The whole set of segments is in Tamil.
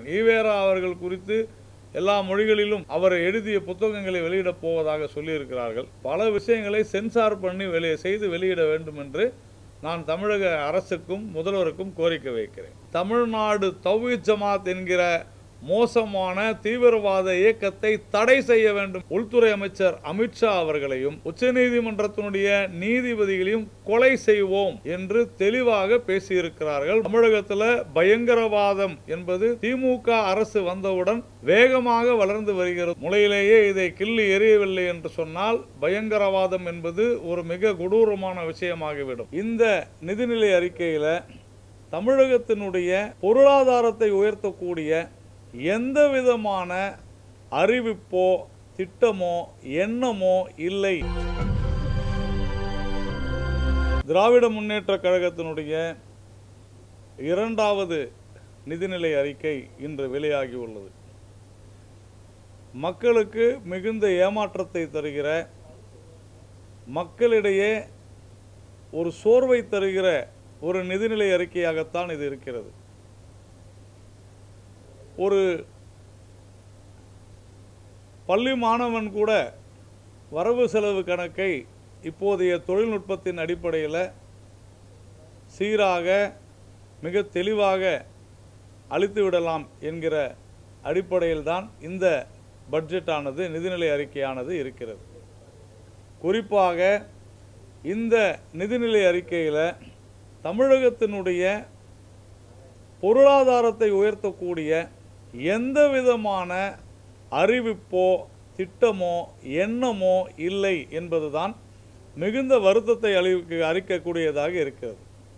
ஈவேரா அவர்கள் குறித்து எல்லா மொழிகளிலும் அவர் எழுதிய புத்தகங்களை வெளியிடப் போவதாக சொல்லியிருக்கிறார்கள். பல விஷயங்களை சென்சார் பண்ணி செய்து வெளியிட வேண்டும் என்று நான் தமிழக அரசுக்கும் முதல்வருக்கும் கோரிக்கை வைக்கிறேன். தமிழ்நாடு தௌஹீத் ஜமாத் என்கிற மோசமான தீவிரவாத இயக்கத்தை தடை செய்ய வேண்டும். உள்துறை அமைச்சர் அமித்ஷா அவர்களையும் உச்சநீதிமன்றத்தினுடைய நீதிபதிகளையும் கொலை செய்வோம் என்று தெளிவாக பேசியிருக்கிறார்கள். தமிழகத்தில் பயங்கரவாதம் என்பது திமுக அரசு வந்தவுடன் வேகமாக வளர்ந்து வருகிறது. முளையிலேயே இதை கிள்ளி எறியவில்லை என்று சொன்னால் பயங்கரவாதம் என்பது ஒரு மிக கொடூரமான விஷயமாகிவிடும். இந்த நிதிநிலை அறிக்கையில தமிழகத்தினுடைய பொருளாதாரத்தை உயர்த்தக்கூடிய எந்த விதமான அறிவிப்போ திட்டமோ எண்ணமோ இல்லை. திராவிட முன்னேற்ற கழகத்தினுடைய இரண்டாவது நிதிநிலை அறிக்கை இன்று வெளியாகியுள்ளது. மக்களுக்கு மிகுந்த ஏமாற்றத்தை தருகிற, மக்களிடையே ஒரு சோர்வை தருகிற ஒரு நிதிநிலை அறிக்கையாகத்தான் இது இருக்கிறது. ஒரு பள்ளி மாணவன் கூட வரவு செலவு கணக்கை இப்போதைய தொழில்நுட்பத்தின் அடிப்படையில் சீராக மிக தெளிவாக அளித்து விடலாம் என்கிற அடிப்படையில்தான் இந்த பட்ஜெட்டானது, நிதிநிலை அறிக்கையானது இருக்கிறது. குறிப்பாக இந்த நிதிநிலை அறிக்கையில் தமிழகத்தினுடைய பொருளாதாரத்தை உயர்த்தக்கூடிய எந்த விதமான அறிவிப்போ திட்டமோ எண்ணமோ இல்லை என்பதுதான் மிகுந்த வருத்தத்தை அளிக்கக்கூடியதாக இருக்கிறது.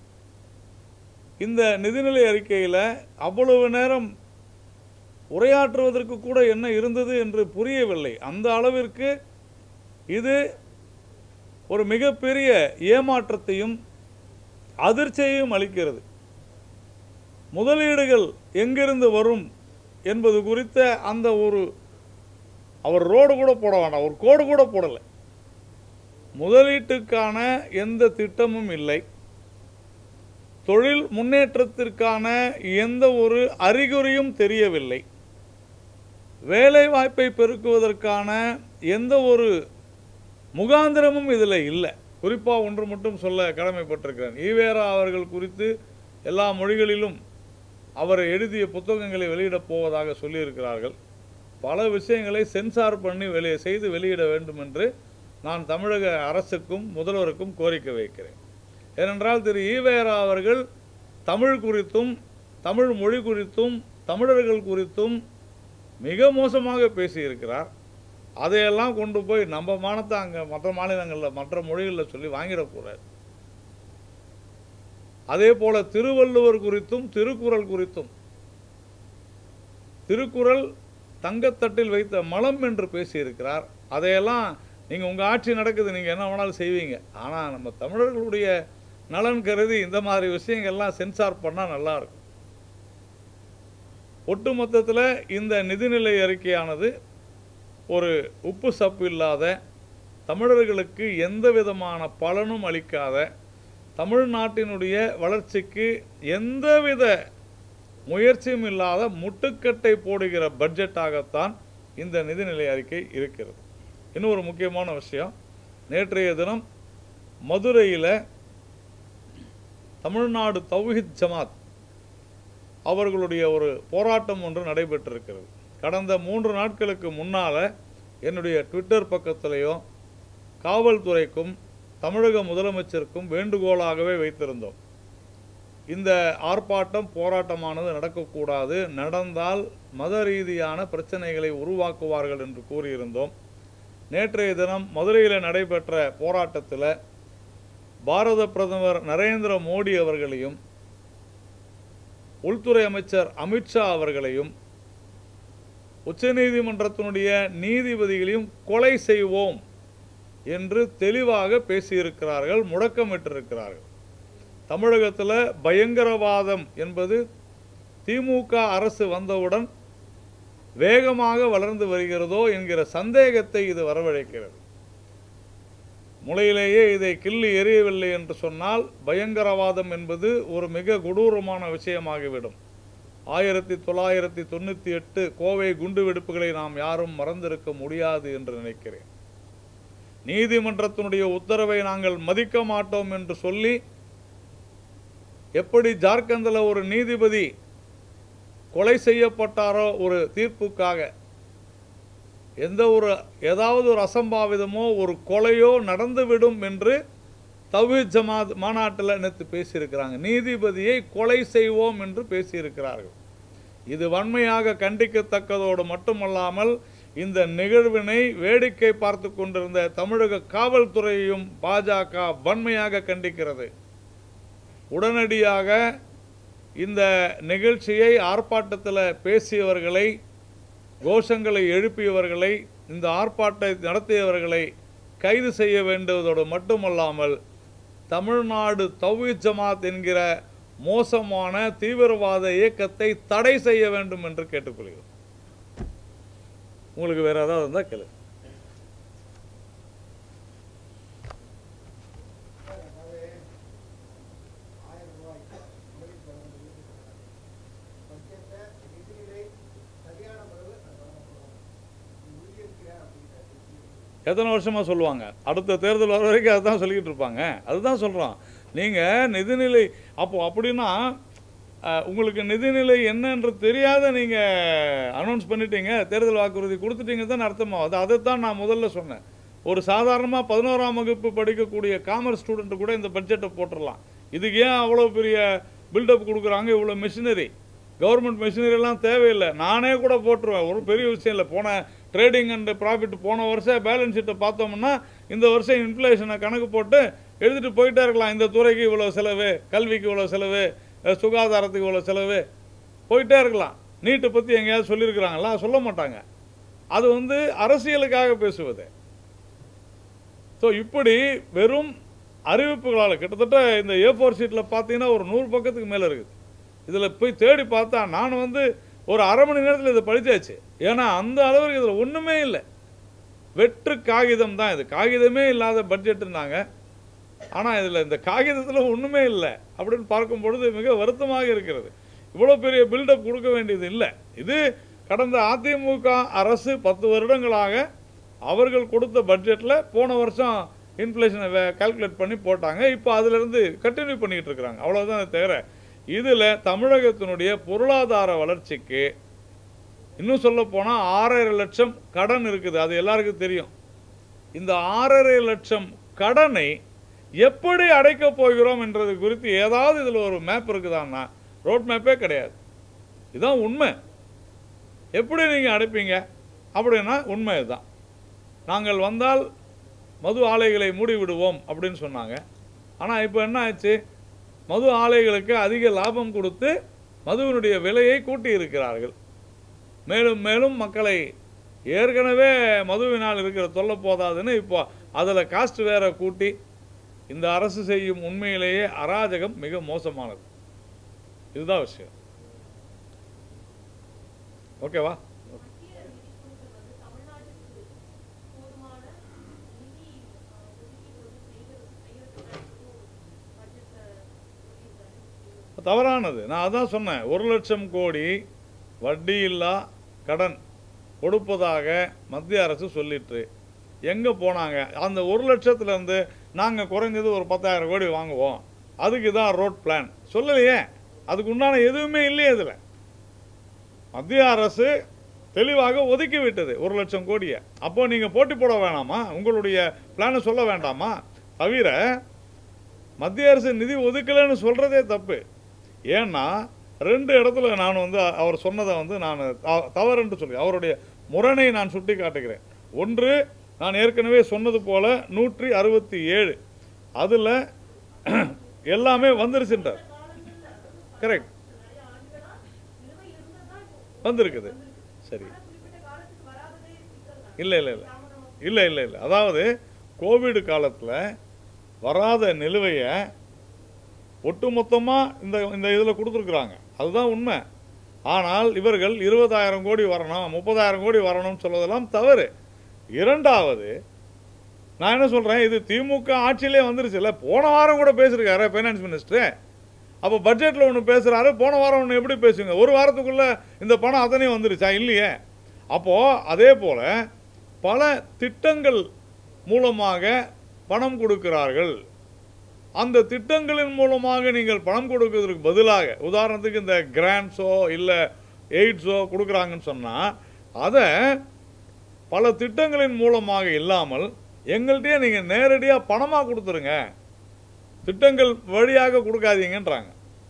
இந்த நிதிநிலை அறிக்கையில் அவ்வளவு நேரம் உரையாற்றுவதற்கு கூட என்ன இருந்தது என்று புரியவில்லை. அந்த அளவிற்கு இது ஒரு மிகப்பெரிய ஏமாற்றத்தையும் அதிர்ச்சியையும் அளிக்கிறது. முதலீடுகள் எங்கிருந்து வரும் என்பது குறித்த அந்த அவர் ரோடு கூட போட வேண்டாம், ஒரு கோடு கூட போடலை. முதலீட்டுக்கான எந்த திட்டமும் இல்லை. தொழில் முன்னேற்றத்திற்கான எந்த ஒரு அறிகுறியும் தெரியவில்லை. வேலை வாய்ப்பை பெருக்குவதற்கான எந்த ஒரு முகாந்திரமும் இதில் இல்லை. குறிப்பாக ஒன்று மட்டும் சொல்ல கடமைப்பட்டிருக்கிறேன். ஈவேரா அவர்கள் குறித்து எல்லா மொழிகளிலும் அவர் எழுதிய புத்தகங்களை வெளியிடப் போவதாக சொல்லியிருக்கிறார்கள். பல விஷயங்களை சென்சார் பண்ணி செய்து வெளியிட வேண்டும் என்று நான் தமிழக அரசுக்கும் முதல்வருக்கும் கோரிக்கை வைக்கிறேன். ஏனென்றால் திரு ஈவேரா அவர்கள் தமிழ் குறித்தும் தமிழ் மொழி குறித்தும் தமிழர்கள் குறித்தும் மிக மோசமாக பேசியிருக்கிறார். அதையெல்லாம் கொண்டு போய் நம்ம மானத்தை அங்கே மற்ற மாநிலங்களில் மற்ற மொழிகளில் சொல்லி வாங்கிடக்கூடாது. அதே போல திருவள்ளுவர் குறித்தும் திருக்குறள் குறித்தும், திருக்குறள் தங்கத்தட்டில் வைத்த மலம் என்று பேசியிருக்கிறார். அதையெல்லாம் நீங்கள் உங்கள் ஆட்சி நடக்குது, நீங்கள் என்ன வேணாலும் செய்வீங்க. ஆனால் நம்ம தமிழர்களுடைய நலன் கருதி இந்த மாதிரி விஷயங்கள்லாம் சென்சார் பண்ணால் நல்லாயிருக்கும். ஒட்டுமொத்தத்தில் இந்த நிதிநிலை அறிக்கையானது ஒரு உப்பு சப்பு இல்லாத, தமிழர்களுக்கு எந்த விதமான பலனும் அளிக்காத, தமிழ்நாட்டினுடைய வளர்ச்சிக்கு எந்தவித முயற்சியும் இல்லாத முட்டுக்கட்டை போடுகிற பட்ஜெட்டாகத்தான் இந்த நிதிநிலை அறிக்கை இருக்கிறது. இன்னொரு முக்கியமான விஷயம், நேற்றைய தினம் மதுரையில் தமிழ்நாடு தௌஹீத் ஜமாத் அவர்களுடைய ஒரு போராட்டம் ஒன்று நடைபெற்றிருக்கிறது. கடந்த 3 நாட்களுக்கு முன்னால் என்னுடைய ட்விட்டர் பக்கத்திலேயும் காவல்துறைக்கும் தமிழக முதலமைச்சருக்கும் வேண்டுகோளாகவே வைத்திருந்தோம். இந்த ஆர்ப்பாட்டம் போராட்டமானது நடக்கக்கூடாது, நடந்தால் மத ரீதியான பிரச்சனைகளை உருவாக்குவார்கள் என்று கூறியிருந்தோம். நேற்றைய தினம் மதுரையில் நடைபெற்ற போராட்டத்தில் பாரத பிரதமர் நரேந்திர மோடி அவர்களையும் உள்துறை அமைச்சர் அமித்ஷா அவர்களையும் உச்சநீதிமன்றத்தினுடைய நீதிபதிகளையும் கொலை செய்வோம் என்று தெளிவாக பேசியிருக்கிறார்கள், முழக்கமிட்டிருக்கிறார்கள். தமிழகத்தில் பயங்கரவாதம் என்பது திமுக அரசு வந்தவுடன் வேகமாக வளர்ந்து வருகிறதோ என்கிற சந்தேகத்தை இது வரவழைக்கிறது. முளையிலேயே இதை கிள்ளி எறியவில்லை என்று சொன்னால் பயங்கரவாதம் என்பது ஒரு மிக கொடூரமான விஷயமாகிவிடும். 1998 கோவை குண்டுவெடிப்புகளை நாம் யாரும் மறந்திருக்க முடியாது என்று நினைக்கிறேன். நீதிமன்றத்தினுடைய உத்தரவை நாங்கள் மதிக்க மாட்டோம் என்று சொல்லி எப்படி ஜார்க்கண்டில் ஒரு நீதிபதி கொலை செய்யப்பட்டாரோ ஒரு தீர்ப்புக்காக, ஏதாவது ஒரு அசம்பாவிதமோ ஒரு கொலையோ நடந்துவிடும் என்று தவ்ஹீத் ஜமாத் மாநாட்டில் நேற்று பேசியிருக்கிறாங்க. நீதிபதியை கொலை செய்வோம் என்று பேசியிருக்கிறார்கள். இது வன்மையாக கண்டிக்கத்தக்கதோடு மட்டுமல்லாமல் இந்த நிகழ்வினை வேடிக்கை பார்த்து கொண்டிருந்த தமிழக காவல்துறையையும் பாஜக வன்மையாக கண்டிக்கிறது. உடனடியாக இந்த நிகழ்ச்சியை ஆர்ப்பாட்டத்தில் பேசியவர்களை, கோஷங்களை எழுப்பியவர்களை, இந்த ஆர்ப்பாட்டத்தை நடத்தியவர்களை கைது செய்ய வேண்டுவதோடு மட்டுமல்லாமல் தமிழ்நாடு தவ்ஹீத் ஜமாத் என்கிற மோசமான தீவிரவாத இயக்கத்தை தடை செய்ய வேண்டும் என்று கேட்டுக்கொள்கிறோம். உங்களுக்கு வேற ஏதாவது இருந்தால் கேளு. எத்தனை வருஷமாக சொல்லுவாங்க? அடுத்த தேர்தல் வர வரைக்கும் அதுதான் சொல்லிக்கிட்டு இருப்பாங்க. அதுதான் சொல்கிறோம். நீங்கள் நிதிநிலை அப்படின்னா உங்களுக்கு நிதிநிலை என்னன்று தெரியாத நீங்கள் அனௌன்ஸ் பண்ணிட்டீங்க, தேர்தல் வாக்குறுதி கொடுத்துட்டீங்க தான் அர்த்தமாகுது. அதைத்தான் நான் முதல்ல சொன்னேன். ஒரு சாதாரணமாக 11ஆம் வகுப்பு படிக்கக்கூடிய காமர்ஸ் ஸ்டூடெண்ட்டு கூட இந்த பட்ஜெட்டை போட்டுடலாம். இதுக்கு ஏன் அவ்வளோ பெரிய பில்டப் கொடுக்குறாங்க? இவ்வளோ மிஷினரி, கவர்மெண்ட் மிஷினரிலாம் தேவையில்லை. நானே கூட போட்டுருவேன், ஒரு பெரிய விஷயம் இல்லை. போன ட்ரேடிங் அண்ட் ப்ராஃபிட் போன வருஷம் பேலன்ஸ் ஷீட்டை பார்த்தோம்னா இந்த வருஷம் இன்ஃப்ளேஷனை கணக்கு போட்டு எழுதிட்டு போயிட்டே இருக்கலாம். இந்த துறைக்கு இவ்வளோ செலவு, கல்விக்கு இவ்வளோ செலவு, சுகாதாரத்துக்கு இவ்வளோ செலவு, போயிட்டே இருக்கலாம். நீட்டை பற்றி எங்கேயாவது சொல்லியிருக்கிறாங்களா? சொல்ல மாட்டாங்க. அது அரசியலுக்காக பேசுவது. ஸோ இப்படி வெறும் அறிவிப்புகளால் கிட்டத்தட்ட இந்த A4 ஷீட்டில் பார்த்தீங்கன்னா ஒரு 100 பக்கத்துக்கு மேலே இருக்குது. இதில் போய் தேடி பார்த்தா நான் ஒரு அரை மணி நேரத்தில் இதை படித்தாச்சு. ஏன்னா அந்த அளவுக்கு இதில் ஒன்றுமே இல்லை, வெற்று காகிதம் தான். இது காகிதமே இல்லாத பட்ஜெட்டுனாங்க. ஆனால் இதில் இந்த காகிதத்தில் ஒன்றுமே இல்லை அப்படின்னு பார்க்கும் பொழுது மிக வருத்தமாக இருக்கிறது. இவ்வளோ பெரிய பில்டப் கொடுக்க வேண்டியது இல்லை. இது கடந்த அதிமுக அரசு 10 வருடங்களாக அவர்கள் கொடுத்த பட்ஜெட்டில் போன வருஷம் இன்ஃப்ளேஷனை கால்குலேட் பண்ணி போட்டாங்க. இப்போ அதிலிருந்து கண்டினியூ பண்ணிக்கிட்டு இருக்கிறாங்க. அவ்வளோதான் தவிர இதில் தமிழகத்தினுடைய பொருளாதார வளர்ச்சிக்கு இன்னும் சொல்ல போனால் 6.5 லட்சம் கடன் இருக்குது. அது எல்லாருக்கும் தெரியும். இந்த 6.5 லட்சம் கடனை எப்படி அடைக்கப் போகிறோம் என்றது குறித்து ஏதாவது இதில் ஒரு மேப் இருக்குதான்னா ரோட் மேப்பே கிடையாது. இதுதான் உண்மை. எப்படி நீங்கள் அடைப்பீங்க அப்படின்னா உண்மை இதுதான். நாங்கள் வந்தால் மது ஆலைகளை மூடி விடுவோம் அப்படின்னு சொன்னாங்க. ஆனால் இப்போ என்ன ஆச்சு? மது ஆலைகளுக்கு அதிக லாபம் கொடுத்து மதுவினுடைய விலையை கூட்டி இருக்கிறார்கள். மேலும் மேலும் மக்களை ஏற்கனவே மதுவினால் இருக்கிற தொல்லை போதாதுன்னு இப்போ அதில் காஸ்ட் வேற கூட்டி இந்த அரசு செய்யும் உண்மையிலேயே அராஜகம் மிக மோசமானது. இதுதான் விஷயம். ஓகேவா? தவறானது. நான் அதான் சொன்னேன். 1 லட்சம் கோடி வட்டி இல்லா கடன் கொடுப்பதாக மத்திய அரசு சொல்லிட்டு எங்கே போனாங்க? அந்த 1 லட்சத்துலேருந்து நாங்கள் குறைஞ்சது ஒரு 10,000 கோடி வாங்குவோம், அதுக்கு தான் ரோட் பிளான் சொல்லலையே. அதுக்கு உண்டான எதுவுமே இல்லையே. இதில் மத்திய அரசு தெளிவாக ஒதுக்கி விட்டது 1 லட்சம் கோடியை. அப்போ நீங்கள் போட்டி போட வேணாமா? உங்களுடைய பிளானை சொல்ல வேண்டாமா? தவிர மத்திய அரசு நிதி ஒதுக்கலைன்னு சொல்கிறதே தப்பு. ஏன்னா 2 இடத்துல நான் அவர் சொன்னதை நான் தவறுன்னு சொல்லி அவருடைய முரணை நான் சுட்டி காட்டுகிறேன். ஒன்று, நான் ஏற்கனவே சொன்னது போல 167 அதில் எல்லாமே வந்துருச்சுன்றார். கரெக்ட், வந்திருக்குது. சரி, இல்லை இல்லை இல்லை இல்லை இல்லை இல்லை அதாவது கோவிட் காலத்தில் வராத நிலுவையை ஒட்டுமொத்தமாக இந்த இதில் கொடுத்துருக்குறாங்க. அதுதான் உண்மை. ஆனால் இவர்கள் 20,000 கோடி வரணும், 30,000 கோடி வரணும்னு சொல்வதெல்லாம் தவறு. இரண்டாவது, நான் என்ன சொல்கிறேன், இது திமுக ஆட்சியிலே வந்துருச்சு இல்லை. போன வாரம் கூட பேசியிருக்காரு ஃபைனான்ஸ் மினிஸ்டர். அப்போ பட்ஜெட்டில் ஒன்று பேசுகிறாரு, போன வாரம் ஒன்று எப்படி பேசுங்க? ஒரு வாரத்துக்குள்ளே இந்த பணம் அத்தனையும் வந்துருச்சா? இல்லையே. அப்போது அதே போல் பல திட்டங்கள் மூலமாக பணம் கொடுக்கிறார்கள். அந்த திட்டங்களின் மூலமாக நீங்கள் பணம் கொடுக்கிறதுக்கு பதிலாக, உதாரணத்துக்கு இந்த கிராண்ட்ஸோ இல்லை எய்ட்ஸோ கொடுக்குறாங்கன்னு சொன்னால், அதை பல திட்டங்களின் மூலமாக இல்லாமல் எங்கள்கிட்டயே நீங்கள் நேரடியாக பணமாக கொடுத்துருங்க, திட்டங்கள் வழியாக கொடுக்காதீங்கன்றாங்க.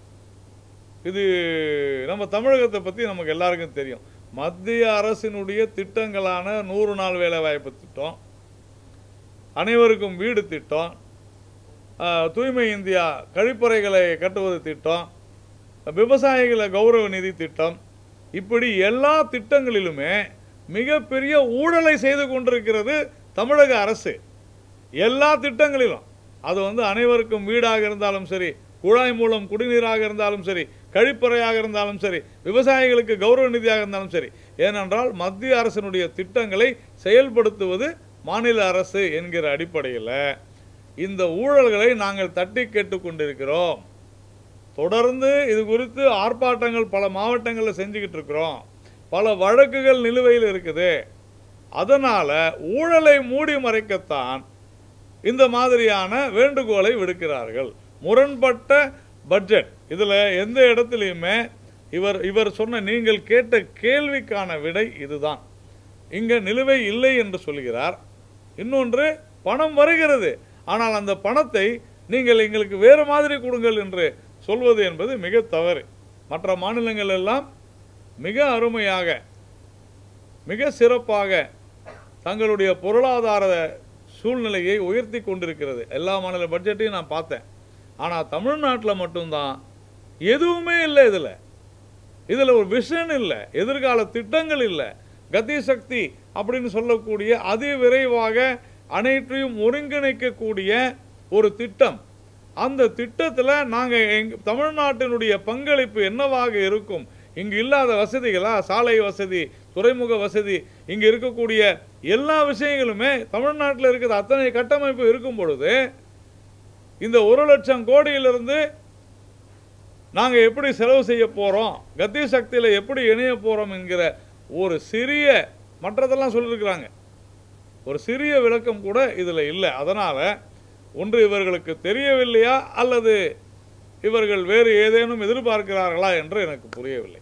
இது நம்ம தமிழகத்தை பற்றி நமக்கு எல்லாருக்கும் தெரியும். மத்திய அரசினுடைய திட்டங்களான 100 நாள் வேலைவாய்ப்பு திட்டம், அனைவருக்கும் வீடு திட்டம், தூய்மை இந்தியா கழிப்பறைகளை கட்டுவது திட்டம், விவசாயிகளை கௌரவ நிதி திட்டம், இப்படி எல்லா திட்டங்களிலுமே மிகப்பெரிய ஊழலை செய்து கொண்டிருக்கிறது தமிழக அரசு. எல்லா திட்டங்களிலும் அது அனைவருக்கும் வீடாக இருந்தாலும் சரி, குழாய் மூலம் குடிநீராக இருந்தாலும் சரி, கழிப்பறையாக இருந்தாலும் சரி, விவசாயிகளுக்கு கௌரவ நிதியாக இருந்தாலும் சரி. ஏனென்றால் மத்திய அரசினுடைய திட்டங்களை செயல்படுத்துவது மாநில அரசு என்கிற அடிப்படையில் இந்த ஊழல்களை நாங்கள் தட்டி கேட்டுக்கொண்டிருக்கிறோம். தொடர்ந்து இது குறித்து ஆர்ப்பாட்டங்கள் பல மாவட்டங்களில் செஞ்சுக்கிட்டு இருக்கிறோம். பல வழக்குகள் நிலுவையில் இருக்குது. அதனால் ஊழலை மூடி மறைக்கத்தான் இந்த மாதிரியான வேண்டுகோளை விடுக்கிறார்கள். முரண்பட்ட பட்ஜெட். இதில் எந்த இடத்துலையுமே இவர் சொன்ன நீங்கள் கேட்ட கேள்விக்கான விடை இதுதான். இங்கே நிலுவை இல்லை என்று சொல்கிறார். இன்னொன்று, பணம் வருகிறது, ஆனால் அந்த பணத்தை நீங்கள் எங்களுக்கு வேறு மாதிரி கொடுங்கள் என்று சொல்வது என்பது மிக தவறு. மற்ற மாநிலங்கள் எல்லாம் மிக அருமையாக, மிக சிறப்பாக தங்களுடைய பொருளாதார சூழ்நிலையை உயர்த்தி கொண்டிருக்கிறது. எல்லா மாநில பட்ஜெட்டையும் நான் பார்த்தேன். ஆனால் தமிழ்நாட்டில் மட்டும்தான் எதுவுமே இல்லை. இதில் ஒரு விஷன் இல்லை, எதிர்கால திட்டங்கள் இல்லை. கதி சக்தி அப்படின்னு சொல்லக்கூடிய அதிவிரைவாக அனைத்தையும் ஒருங்கிணைக்கக்கூடிய ஒரு திட்டம். அந்த திட்டத்தில் நாங்கள் தமிழ்நாட்டினுடைய பங்களிப்பு என்னவாக இருக்கும்? இங்கு இல்லாத வசதிகளா? சாலை வசதி, துறைமுக வசதி, இங்கே இருக்கக்கூடிய எல்லா விஷயங்களுமே தமிழ்நாட்டில் இருக்கிற அத்தனை கட்டமைப்பு இருக்கும் பொழுது இந்த 1 லட்சம் கோடியிலிருந்து நாங்கள் எப்படி செலவு செய்ய போகிறோம், கத்தி சக்தியில் எப்படி இணைய போகிறோம் என்கிற ஒரு சிறிய, மற்றதெல்லாம் சொல்லியிருக்கிறாங்க, ஒரு சிறிய விளக்கம் கூட இதில் இல்லை. அதனால் ஒன்று இவர்களுக்கு தெரியவில்லையா அல்லது இவர்கள் வேறு ஏதேனும் எதிர்பார்க்கிறார்களா என்று எனக்கு புரியவில்லை.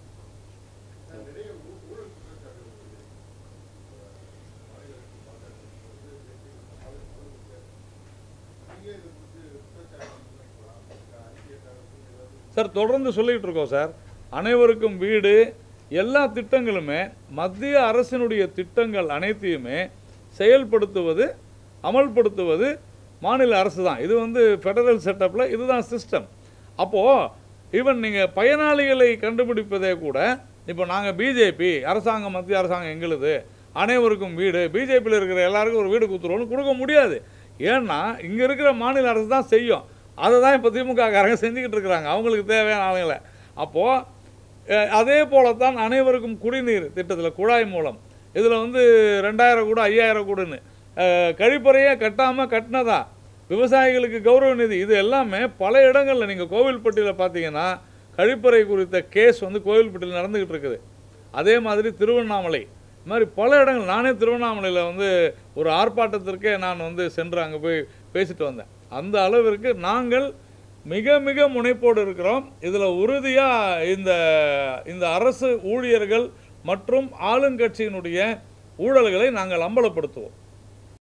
சார், தொடர்ந்து சொல்லிட்டு இருக்கோம் சார். அனைவருக்கும் வீடு, எல்லா திட்டங்களுமே மத்திய அரசினுடைய திட்டங்கள் அனைத்தையுமே செயல்படுத்துவது, அமல்படுத்துவது மாநில அரசு தான். இது ஃபெடரல் செட்டப்பில் இதுதான் சிஸ்டம். அப்போது ஈவன் நீங்கள் பயனாளிகளை கண்டுபிடிப்பதே கூட, இப்போ நாங்கள் பிஜேபி அரசாங்கம், மத்திய அரசாங்கம் எங்களுது, அனைவருக்கும் வீடு, பிஜேபியில் இருக்கிற எல்லாருக்கும் ஒரு வீடு கொடுத்துருவோன்னு கொடுக்க முடியாது. ஏன்னா இங்கே இருக்கிற மாநில அரசு தான் செய்யும். அதை தான் இப்போ திமுக காரங்க செஞ்சுக்கிட்டு இருக்கிறாங்க, அவங்களுக்கு தேவையான ஆளுங்களை. அப்போது அதே போலத்தான் அனைவருக்கும் குடிநீர் திட்டத்தில் குழாய் மூலம் இதில் 2000 கூட 5000 கூடன்னு கழிப்பறையே கட்டாமல் கட்டினதா, விவசாயிகளுக்கு கௌரவ நிதி, இது எல்லாமே பல இடங்களில் நீங்கள் கோவில்பட்டியில் பார்த்தீங்கன்னா கழிப்பறை குறித்த கேஸ் கோவில்பட்டியில் நடந்துக்கிட்டு இருக்குது. அதே மாதிரி திருவண்ணாமலை, இது மாதிரி பல இடங்கள். நானே திருவண்ணாமலையில் ஒரு ஆர்ப்பாட்டத்திற்கே நான் சென்று அங்கே போய் பேசிட்டு வந்தேன். அந்த அளவிற்கு நாங்கள் மிக மிக முனைப்போடு இருக்கிறோம். இதில் உறுதியாக இந்த அரசு ஊழியர்கள் மற்றும் ஆளுங்கட்சியினுடைய ஊழல்களை நாங்கள் அம்பலப்படுத்துவோம்.